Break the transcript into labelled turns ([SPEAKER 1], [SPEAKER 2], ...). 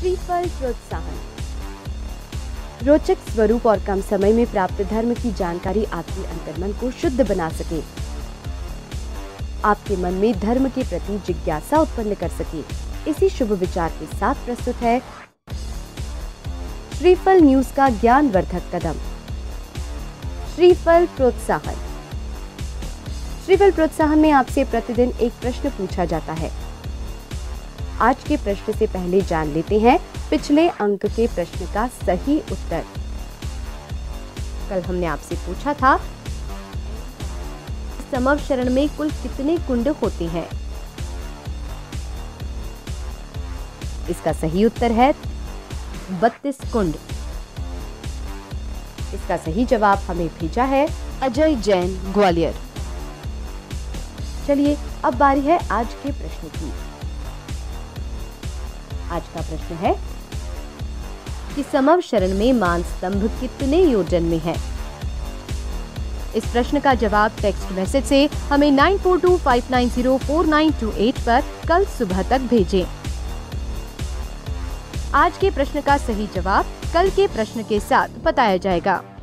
[SPEAKER 1] श्रीफल प्रोत्साहन। रोचक स्वरूप और कम समय में प्राप्त धर्म की जानकारी आपके अंतर्मन को शुद्ध बना सके, आपके मन में धर्म के प्रति जिज्ञासा उत्पन्न कर सके, इसी शुभ विचार के साथ प्रस्तुत है श्रीफल न्यूज का ज्ञानवर्धक कदम, श्रीफल प्रोत्साहन। श्रीफल प्रोत्साहन में आपसे प्रतिदिन एक प्रश्न पूछा जाता है। आज के प्रश्न से पहले जान लेते हैं पिछले अंक के प्रश्न का सही उत्तर। कल हमने आपसे पूछा था, समव शरण में कुल कितने कुंड होते हैं? इसका सही उत्तर है 32 कुंड। इसका सही जवाब हमें भेजा है अजय जैन, ग्वालियर। चलिए अब बारी है आज के प्रश्न की। आज का प्रश्न है कि समव शरण में मान स्तंभ कितने योजन में है? इस प्रश्न का जवाब टेक्स्ट मैसेज से हमें 9425904928 पर कल सुबह तक भेजें। आज के प्रश्न का सही जवाब कल के प्रश्न के साथ बताया जाएगा।